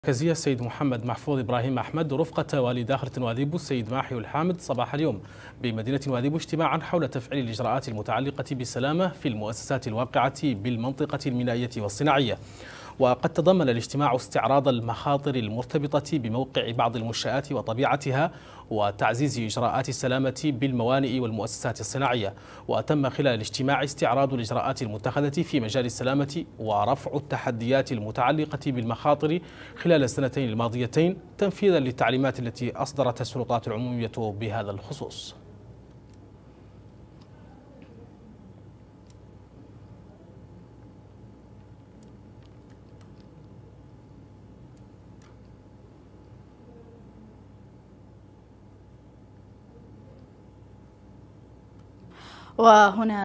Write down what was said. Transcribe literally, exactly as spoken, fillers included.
المركزية السيد محمد محفوظ إبراهيم أحمد رفقة والي داخلة نواذيبو السيد ماحي الحامد صباح اليوم بمدينة نواذيبو اجتماعا حول تفعيل الإجراءات المتعلقة بالسلامة في المؤسسات الواقعة بالمنطقة المينائية والصناعية. وقد تضمن الاجتماع استعراض المخاطر المرتبطة بموقع بعض المنشآت وطبيعتها وتعزيز إجراءات السلامة بالموانئ والمؤسسات الصناعية. وتم خلال الاجتماع استعراض الإجراءات المتخذة في مجال السلامة ورفع التحديات المتعلقة بالمخاطر خلال السنتين الماضيتين تنفيذا للتعليمات التي أصدرتها السلطات العمومية بهذا الخصوص. وهنا